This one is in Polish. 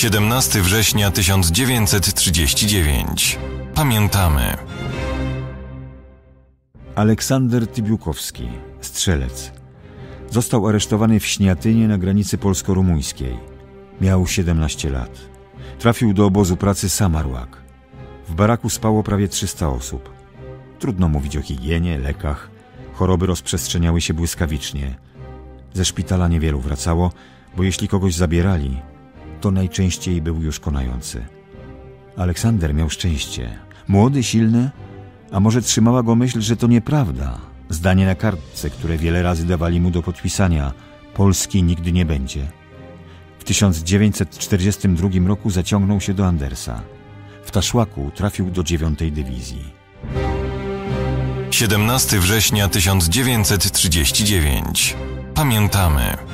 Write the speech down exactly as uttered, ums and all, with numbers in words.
siedemnastego września tysiąc dziewięćset trzydziestego dziewiątego. Pamiętamy. Aleksander Tybiukowski, strzelec. Został aresztowany w Śniatynie na granicy polsko-rumuńskiej. Miał siedemnaście lat. Trafił do obozu pracy Samarłak. W baraku spało prawie trzysta osób. Trudno mówić o higienie, lekach. Choroby rozprzestrzeniały się błyskawicznie. Ze szpitala niewielu wracało, bo jeśli kogoś zabierali, to najczęściej był już konający. Aleksander miał szczęście. Młody, silny, a może trzymała go myśl, że to nieprawda. Zdanie na kartce, które wiele razy dawali mu do podpisania: Polski nigdy nie będzie. W tysiąc dziewięćset czterdziestym drugim roku zaciągnął się do Andersa. W Taszłaku trafił do dziewiątej dywizji. siedemnastego września tysiąc dziewięćset trzydziestego dziewiątego. Pamiętamy.